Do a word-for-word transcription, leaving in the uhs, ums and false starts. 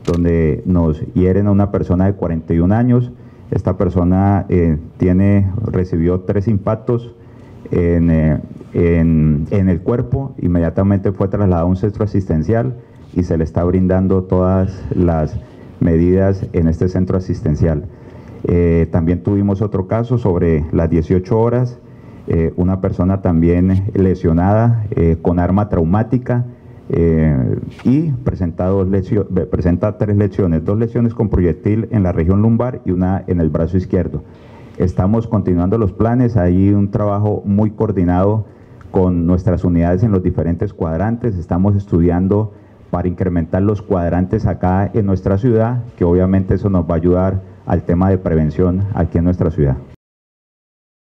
donde nos hieren a una persona de cuarenta y un años. Esta persona eh, tiene, recibió tres impactos en, eh, en, en el cuerpo, inmediatamente fue trasladado a un centro asistencial y se le está brindando todas las medidas en este centro asistencial. Eh, también tuvimos otro caso sobre las dieciocho horas, eh, una persona también lesionada eh, con arma traumática eh, y presenta, dos lesio, presenta tres lesiones, dos lesiones con proyectil en la región lumbar y una en el brazo izquierdo. Estamos continuando los planes, hay un trabajo muy coordinado con nuestras unidades en los diferentes cuadrantes, estamos estudiando para incrementar los cuadrantes acá en nuestra ciudad, que obviamente eso nos va a ayudar al tema de prevención aquí en nuestra ciudad.